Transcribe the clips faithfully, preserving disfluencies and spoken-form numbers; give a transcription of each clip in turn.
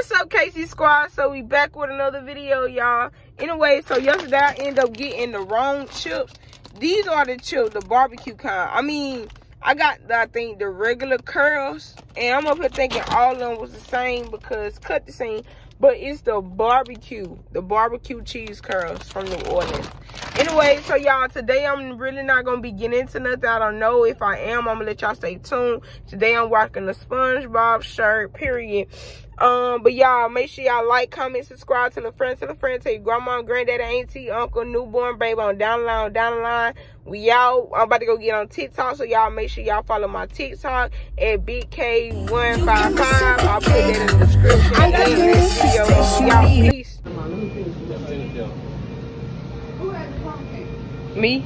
What's up, K C Squad? So we back with another video, y'all. Anyway, so yesterday I ended up getting the wrong chips. These are the chips, the barbecue kind. I mean, I got, the, I think, the regular curls. And I'm up here thinking all of them was the same because cut the same. But it's the barbecue, the barbecue cheese curls from New Orleans. Anyway, so y'all, today I'm really not going to be getting into nothing. I don't know if I am. I'm going to let y'all stay tuned. Today I'm rocking the SpongeBob shirt, period. Um, but y'all, make sure y'all like, comment, subscribe, tell a friend, tell a friend, tell your grandma, granddaddy, auntie, uncle, newborn, baby, on down the line, down the line. We out. I'm about to go get on TikTok, so y'all make sure y'all follow my TikTok at B K one five five. I'll put that in the description. And this video, y'all, peace. Me?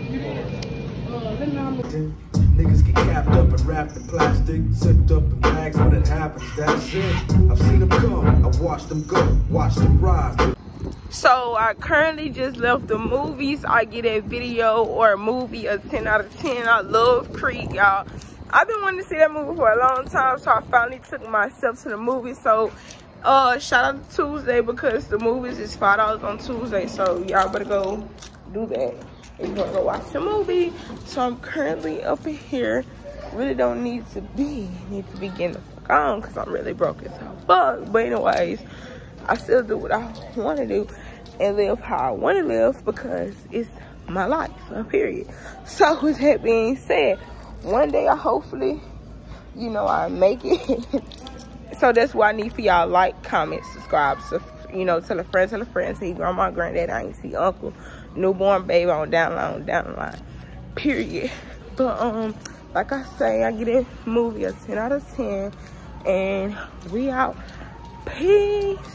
Niggas get capped up and wrapped in plastic, zipped up in bags. When it happens, that's it. I've seen them come, I've watched them go, watched them rise. So I currently just left the movies. I get a video or a movie a ten out of ten. I love Creed, y'all. I've been wanting to see that movie for a long time, so I finally took myself to the movie. So uh shout out to Tuesday because the movies is five dollars on Tuesday. So y'all better go do that. We're gonna go watch the movie. So I'm currently up in here. Really don't need to be need to be getting the fuck on because I'm really broke as hell. But but anyways, I still do what I want to do and live how I want to live because it's my life, period. So with that being said, one day I hopefully, you know, I make it. So that's what I need for y'all. Like, comment, subscribe, so, you know, tell a friend, tell a friend, tell your grandma, granddad, auntie, uncle, newborn baby, on down the line, on down the line, period. But um, like I say, I get a movie a ten out of ten, and we out. Peace.